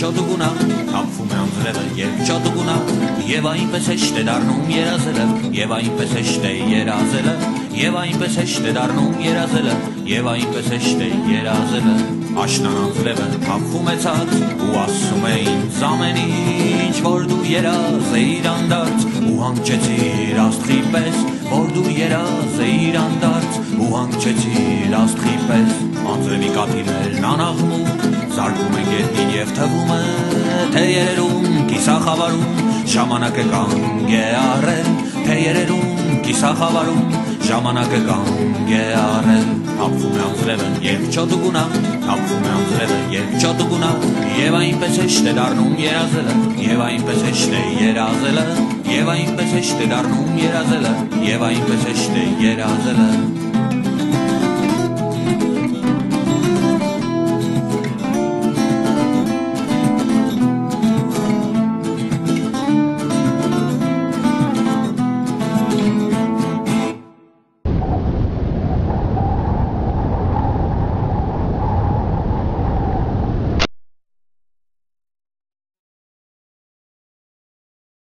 երկչոտուգունա Հապվում է անձրևը երկչոտուգունա Եվ այնպես հեշտ է դառնում երազելը Եվ այնպես հեշտ է երազելը Եվ այնպես հեշտ է դառնում երազելը Եվ այնպես հեշտ է երազելը Աշնան անձրևը հապվում է ցած Ու ասում է ինձ ամեն ինչ Որ դու երազ էիր անդարձ Ու հանգչեցիր աստղի պես Որ դու երազ էիր անդարձ Ու հանգչեցիր աստղի պես Անձրևի կաթիլներն անաղմում Զարկում են գետնին և թվում է Թե երերում կիսախավարում Ժամանակը կանգ է առել Թե երերում կիսախավարում Ժամանակը կանգ է առել Հապվում է անձրևը երկչոտուգունա Հապվում է անձրևը երկչոտուգունա Եվ այնպես հեշտ է դառնում երազելը Եվ այնպես հեշտ է երազելը Եվ այնպես հեշտ է դառնում երազելը Եվ այնպես հեշտ է երազելը